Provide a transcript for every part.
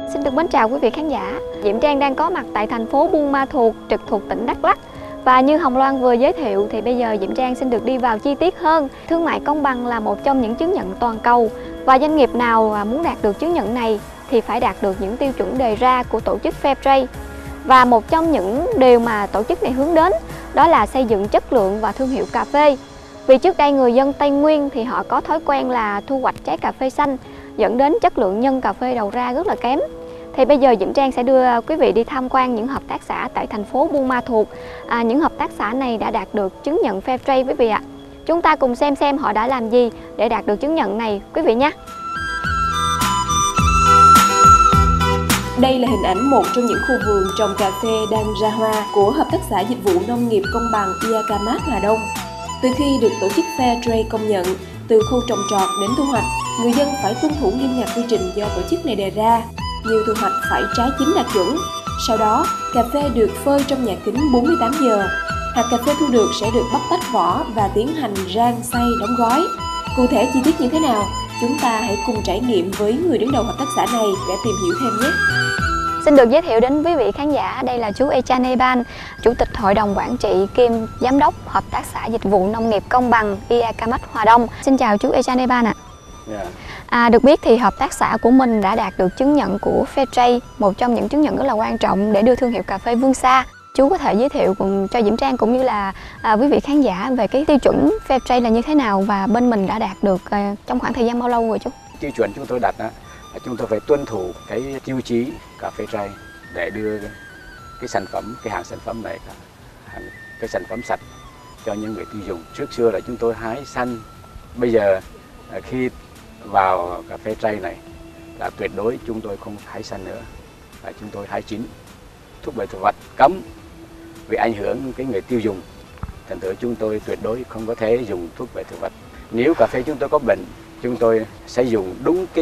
Xin được mến chào quý vị khán giả. Diễm Trang đang có mặt tại thành phố Buôn Ma Thuột, trực thuộc tỉnh Đắk Lắk. Và như Hồng Loan vừa giới thiệu thì bây giờ Diễm Trang xin được đi vào chi tiết hơn. Thương mại công bằng là một trong những chứng nhận toàn cầu và doanh nghiệp nào muốn đạt được chứng nhận này thì phải đạt được những tiêu chuẩn đề ra của tổ chức Fairtrade. Và một trong những điều mà tổ chức này hướng đến đó là xây dựng chất lượng và thương hiệu cà phê. Vì trước đây người dân Tây Nguyên thì họ có thói quen là thu hoạch trái cà phê xanh, dẫn đến chất lượng nhân cà phê đầu ra rất là kém. Thì bây giờ Diễm Trang sẽ đưa quý vị đi tham quan những hợp tác xã tại thành phố Buôn Ma Thuột. Những hợp tác xã này đã đạt được chứng nhận Fairtrade quý vị ạ. Chúng ta cùng xem họ đã làm gì để đạt được chứng nhận này quý vị nhé. Đây là hình ảnh một trong những khu vườn trồng cà phê đang ra hoa của Hợp tác xã Dịch vụ Nông nghiệp Công bằng IACAMAT Hòa Đông. Từ khi được tổ chức Fairtrade công nhận, từ khâu trồng trọt đến thu hoạch, người dân phải tuân thủ nghiêm ngặt quy trình do tổ chức này đề ra, như thu hoạch phải trái chín đạt chuẩn. Sau đó, cà phê được phơi trong nhà kính 48 giờ. Hạt cà phê thu được sẽ được bóc tách vỏ và tiến hành rang, xay, đóng gói. Cụ thể chi tiết như thế nào? Chúng ta hãy cùng trải nghiệm với người đứng đầu hợp tác xã này để tìm hiểu thêm nhé. Xin được giới thiệu đến quý vị khán giả, đây là chú Echan Eban, Chủ tịch Hội đồng Quản trị kiêm Giám đốc Hợp tác xã Dịch vụ Nông nghiệp Công bằng IACAMAT Hòa Đông. Xin chào chú Echan Eban ạ. Được biết thì hợp tác xã của mình đã đạt được chứng nhận của Fairtrade, một trong những chứng nhận rất là quan trọng để đưa thương hiệu cà phê vươn xa. Chú có thể giới thiệu cùng cho Diễm Trang cũng như là quý vị khán giả về cái tiêu chuẩn Fairtrade là như thế nào và bên mình đã đạt được trong khoảng thời gian bao lâu rồi chú? Tiêu chuẩn chúng tôi đặt chúng tôi phải tuân thủ cái tiêu chí cà phê Fairtrade để đưa cái sản phẩm, cái hàng sản phẩm này, cái sản phẩm sạch cho những người tiêu dùng. Trước xưa là chúng tôi hái xanh, bây giờ khi vào cà phê Fairtrade này là tuyệt đối chúng tôi không hái xanh nữa, là chúng tôi hái chín. Thuốc bảo vệ thực vật cấm vì ảnh hưởng cái người tiêu dùng, thành thử chúng tôi tuyệt đối không có thể dùng thuốc bảo vệ thực vật. Nếu cà phê chúng tôi có bệnh, chúng tôi sẽ dùng đúng cái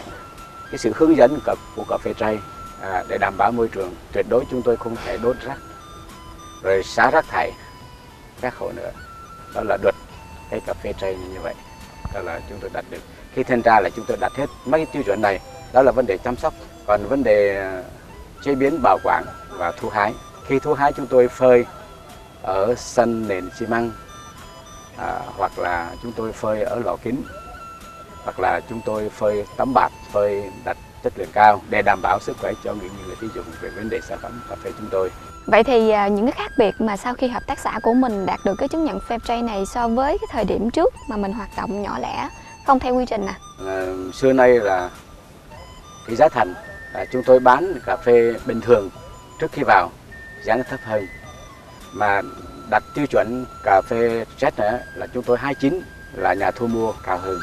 sự hướng dẫn của cà phê Fairtrade để đảm bảo môi trường. Tuyệt đối chúng tôi không thể đốt rác rồi xả rác thải các hộ nữa. Đó là luật cái cà phê Fairtrade như vậy. Đó là chúng tôi đặt được. Khi thanh tra là chúng tôi đặt hết mấy cái tiêu chuẩn này. Đó là vấn đề chăm sóc. Còn vấn đề chế biến, bảo quản và thu hái. Khi thu hái chúng tôi phơi ở sân nền xi măng, hoặc là chúng tôi phơi ở lò kính, hoặc là chúng tôi phơi tấm bạt, phơi đặt chất lượng cao để đảm bảo sức khỏe cho những người tiêu dùng về vấn đề sản phẩm cà phê chúng tôi. Vậy thì những cái khác biệt mà sau khi hợp tác xã của mình đạt được cái chứng nhận Fairtrade này so với cái thời điểm trước mà mình hoạt động nhỏ lẻ, không theo quy trình Xưa nay là cái giá thành chúng tôi bán cà phê bình thường trước khi vào giá nó thấp hơn, mà đặt tiêu chuẩn cà phê Z nữa là chúng tôi 29 là nhà thu mua cao hơn.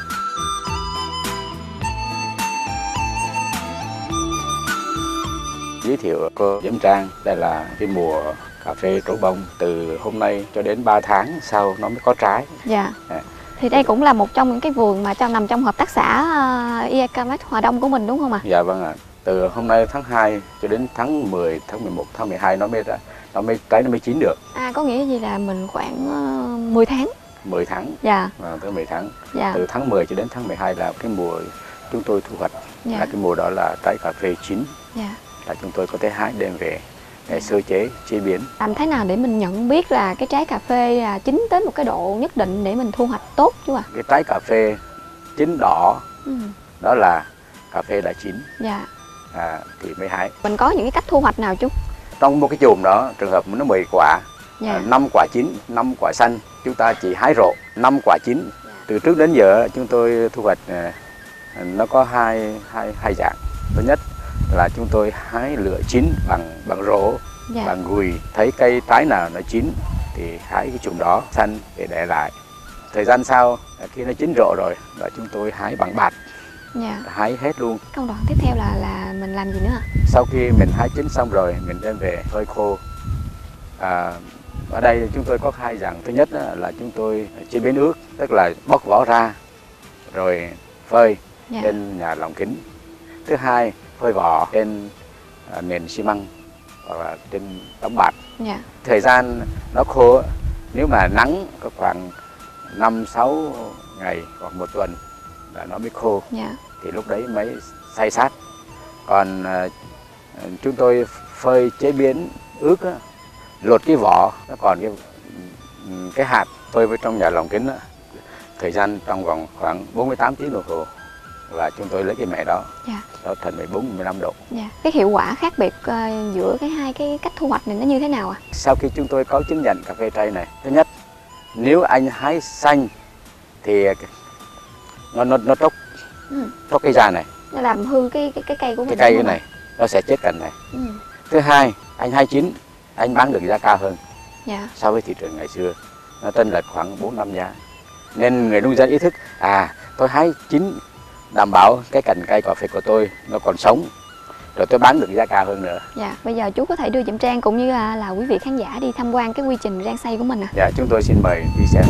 Giới thiệu cô Diễm Trang, đây là cái mùa cà phê trổ bông, từ hôm nay cho đến 3 tháng sau nó mới có trái. Dạ. Thì đây cũng là một trong những cái vườn mà nằm trong hợp tác xã IACAMAT Hòa Đông của mình đúng không ạ? Dạ vâng ạ. Từ hôm nay tháng 2 cho đến tháng 10, tháng 11, tháng 12 nó mới trái, nó mới chín được. Có nghĩa gì là mình khoảng 10 tháng. 10 tháng. Dạ. Tới 10 tháng. Dạ. Từ tháng 10 cho đến tháng 12 là cái mùa chúng tôi thu hoạch. Dạ. Là cái mùa đó là trái cà phê chín. Dạ. Là chúng tôi có thể hái đem về để sơ chế, chế biến. Làm thế nào để mình nhận biết là cái trái cà phê chín tới một cái độ nhất định để mình thu hoạch tốt chú ạ? Cái trái cà phê chín đỏ đó là cà phê đã chín. Dạ. Thì mới hái. Mình có những cái cách thu hoạch nào chú? Trong một cái chùm đó, trường hợp nó 10 quả, Dạ. 5 quả chín, 5 quả xanh, chúng ta chỉ hái rộ 5 quả chín. Dạ. Từ trước đến giờ chúng tôi thu hoạch nó có hai dạng. Thứ nhất là chúng tôi hái lựa chín bằng rổ, Dạ. bằng gùi. Thấy cây trái nào nó chín thì hái cái chùm đó xanh để lại. Thời gian sau khi nó chín rộ rồi là chúng tôi hái bằng bạt. Dạ. Hái hết luôn. Công đoạn tiếp theo là mình làm gì nữa ạ? Sau khi mình hái chín xong rồi mình đem về phơi khô. Ở đây chúng tôi có hai dạng. Thứ nhất là chúng tôi chế biến ướt, tức là bóc vỏ ra rồi phơi trên nhà lồng kính. Thứ hai, phơi vỏ trên nền xi măng hoặc là trên tấm bạt. Thời gian nó khô, nếu mà nắng có khoảng 5-6 ngày hoặc 1 tuần là nó mới khô. Thì lúc đấy mới xay sát Còn chúng tôi phơi chế biến ướt á, lột cái vỏ, nó còn cái hạt phơi vào trong nhà lồng kính á, thời gian trong vòng khoảng 48 tiếng đồng hồ và chúng tôi lấy cái mẻ đó, nó thành 14-15 độ. Cái hiệu quả khác biệt giữa hai cái cách thu hoạch này nó như thế nào ạ? Sau khi chúng tôi có chứng nhận cà phê tray này, thứ nhất, nếu anh hái xanh thì nó tróc cái da này, nó làm hư cái cây của mình. Cái cây này nó sẽ chết cành này. Thứ hai, anh hái chín, anh bán được giá cao hơn so với thị trường ngày xưa, nó chênh lệch khoảng 4-5 giá. Nên người nông dân ý thức tôi hái chín đảm bảo cái cành cây cà phê của tôi nó còn sống, rồi tôi bán được giá cao hơn nữa. Bây giờ chú có thể đưa Diễm Trang cũng như là quý vị khán giả đi tham quan cái quy trình rang xay của mình ạ. Chúng tôi xin mời đi xem.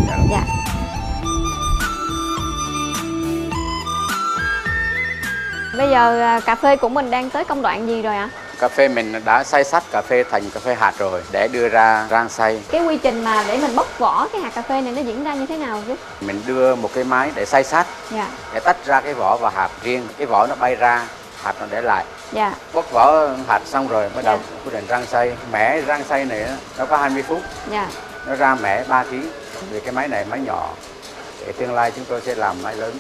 Bây giờ cà phê của mình đang tới công đoạn gì rồi ạ? Cà phê mình đã xay sắt cà phê thành cà phê hạt rồi để đưa ra rang xay. Cái quy trình mà để mình bóc vỏ cái hạt cà phê này nó diễn ra như thế nào chú? Mình đưa một cái máy để xay sát, để tách ra cái vỏ và hạt riêng. Cái vỏ nó bay ra, hạt nó để lại. Bóc vỏ hạt xong rồi bắt đầu quyết định rang xay. Mẻ rang xay này nó có 20 phút. Nó ra mẻ 3 kg. Vì cái máy này máy nhỏ. Để tương lai chúng tôi sẽ làm máy lớn,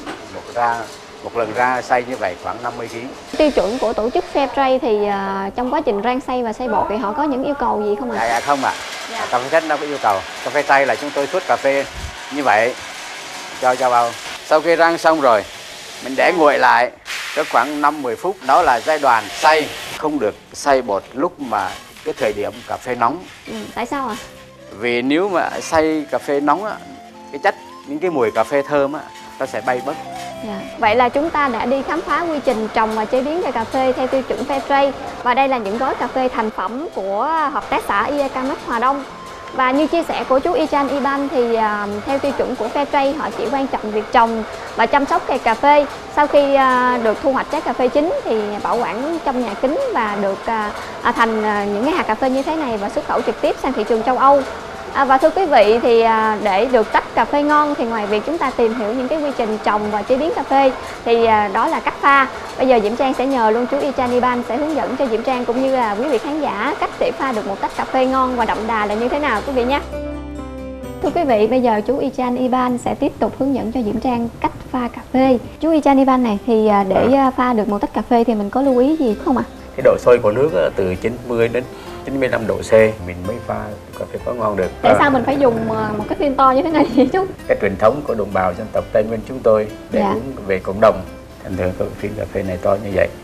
một lần ra xay như vậy khoảng 50 kg. Tiêu chuẩn của tổ chức Fairtrade thì trong quá trình rang xay và xay bột thì họ có những yêu cầu gì không ạ? Không ạ. Cà phê khách đâu có yêu cầu. Cà phê tray là chúng tôi xuất cà phê như vậy cho vào. Sau khi rang xong rồi, mình để nguội lại có khoảng 5-10 phút. Đó là giai đoạn xay, không được xay bột lúc mà cái thời điểm cà phê nóng. Tại sao ạ? Vì nếu mà xay cà phê nóng á, những cái mùi cà phê thơm á, nó sẽ bay bớt. Vậy là chúng ta đã đi khám phá quy trình trồng và chế biến cây cà phê theo tiêu chuẩn Fairtrade. Và đây là những gói cà phê thành phẩm của hợp tác xã IAKMAT Hòa Đông. Và như chia sẻ của chú Ichan Iban thì theo tiêu chuẩn của Fairtrade họ chỉ quan trọng việc trồng và chăm sóc cây cà phê. Sau khi được thu hoạch trái cà phê chín thì bảo quản trong nhà kính và được thành những cái hạt cà phê như thế này và xuất khẩu trực tiếp sang thị trường châu Âu. Và thưa quý vị thì để được tách cà phê ngon thì ngoài việc chúng ta tìm hiểu những cái quy trình trồng và chế biến cà phê thì đó là cách pha. Bây giờ Diễm Trang sẽ nhờ luôn chú Ichan Iban sẽ hướng dẫn cho Diễm Trang cũng như là quý vị khán giả cách để pha được một tách cà phê ngon và đậm đà là như thế nào quý vị nhé. Thưa quý vị, bây giờ chú Ichan Iban sẽ tiếp tục hướng dẫn cho Diễm Trang cách pha cà phê. Chú Ichan Iban này thì để pha được một tách cà phê thì mình có lưu ý gì không ạ? Cái độ sôi của nước từ 90 đến 95 độ C mình mới pha cà phê có ngon được. Tại sao mình phải dùng một cái phiên to như thế này vậy chú? Cái truyền thống của đồng bào dân tộc Tây Nguyên chúng tôi để uống về cộng đồng, thành thường có phiên cà phê này to như vậy.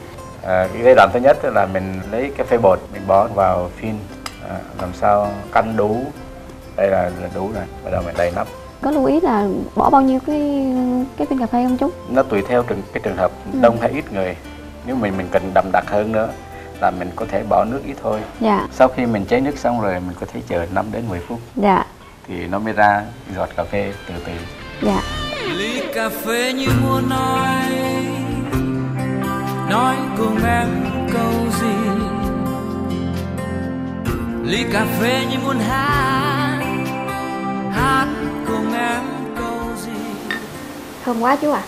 Cái giai đoạn thứ nhất là mình lấy cà phê bột mình bỏ vào phiên, làm sao căn đủ. Đây là đủ rồi, bắt đầu mình đầy nắp. Có lưu ý là bỏ bao nhiêu cái viên cà phê không chú? Nó tùy theo cái trường hợp đông hay ít người. Nếu mình cần đậm đặc hơn nữa là mình có thể bỏ nước ít thôi. Sau khi mình chế nước xong rồi mình có thể chờ 5 đến 10 phút. Thì nó mới ra giọt cà phê từ từ. Ly cà phê như muốn nói cùng em câu gì. Ly cà phê như muốn hát cùng em câu gì. Thơm quá chú ạ.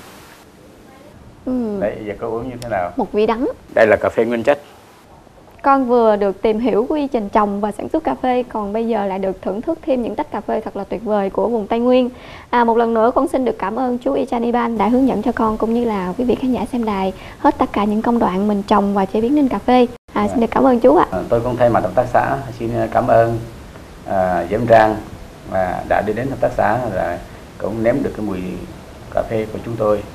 Đấy, giờ có uống như thế nào? Một vị đắng. Đây là cà phê nguyên chất. Con vừa được tìm hiểu quy trình trồng và sản xuất cà phê, còn bây giờ lại được thưởng thức thêm những tách cà phê thật là tuyệt vời của vùng Tây Nguyên. Một lần nữa con xin được cảm ơn chú Ichan Iban đã hướng dẫn cho con cũng như là quý vị khán giả xem đài hết tất cả những công đoạn mình trồng và chế biến nên cà phê. Xin được cảm ơn chú ạ. Tôi cũng thay mặt hợp tác xã xin cảm ơn Diễm Trang đã đi đến hợp tác xã là cũng nếm được cái mùi cà phê của chúng tôi.